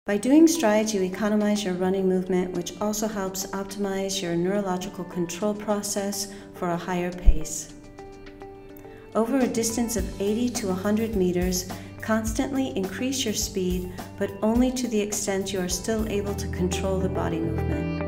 By doing strides, you economize your running movement, which also helps optimize your neurological control process for a higher pace. Over a distance of 80 to 100 meters, constantly increase your speed, but only to the extent you are still able to control the body movement.